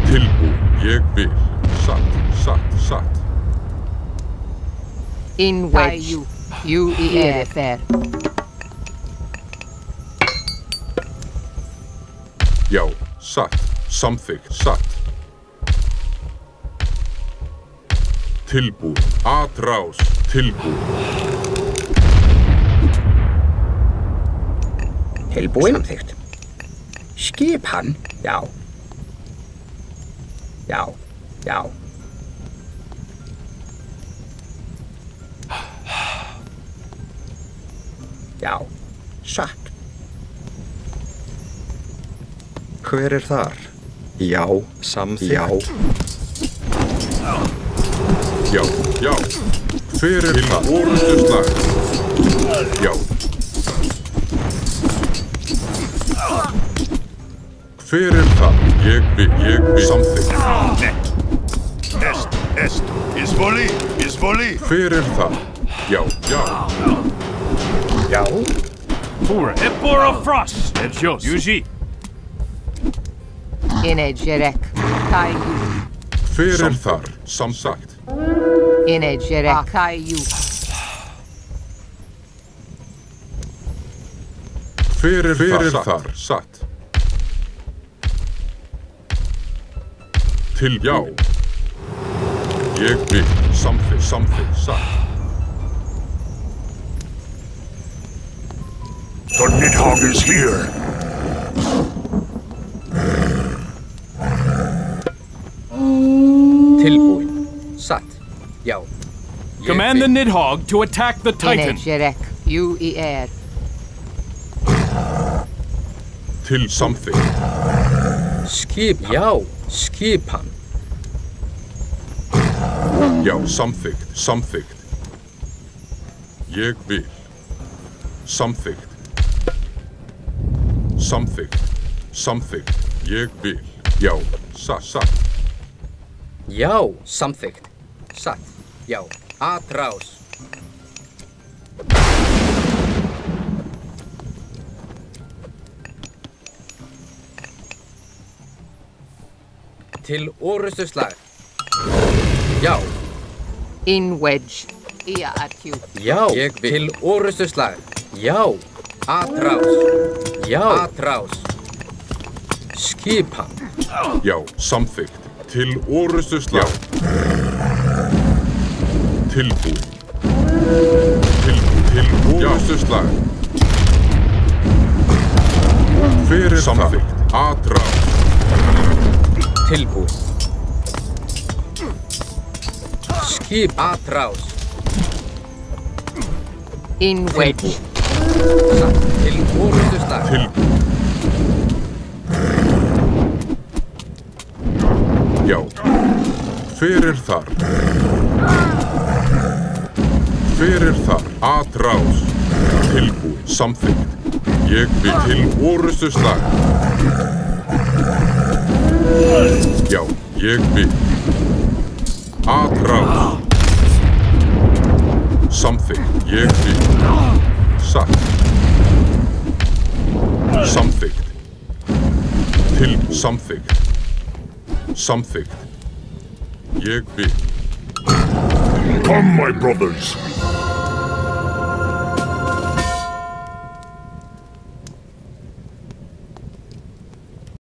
Tilbúin, ég vil. Satt, satt, satt. In wedge. You fair. Já, satt. Samþykkt, satt. Tilbúin, atrás, tilbúin. Tilbúin. Samþykkt. Skipan, já. Já, já. Já, satt. Hver þar? Já, samþykkt. Já. Já, já. Hver það? Orustu slag. Já. Hver það? Ég vil. Samþykkt. Est. Izvoli. Hver það? Já, já. Já. Epora frost. Edjos. Yuji. In a jerek. Kaiju. Hver þar? Samsagt. In a jerek. Kaiju. Hver þar? Satt. Til já. Ég vil. Samþykkt, satt. The Nidhogg is here. Tilbúin. Satt. Já. Command the Nidhogg to attack the Titan. In a jerek. You Til samþykkt. Skipan. Já, skipan. Já, samþykkt. Ég vil. Samþykkt. Ég vil. Já, satt. Já, samþykkt. Satt. Já, atrás. Til orustuslag. Já. In wedge. Já, ég vil. Til orustuslag. Já. Atrás. Já. Atrás. Skipan. Já, samþykkt. Til orustu slag. Tilbúin. Til orustu slag. Hver samþykkt? Atrás. Tilbúin. Skip. Atrás. In wedge. Til orustu slag. Tilbúin. Já. Hver þar? Atrás. Tilbúin. Samþykkt. Ég vil. Til orustu slag. Já, ég vil. Atrás. Samþykkt. Ég vil. Satt. Samþykkt. Samþykkt. Ég vil. Come, my brothers.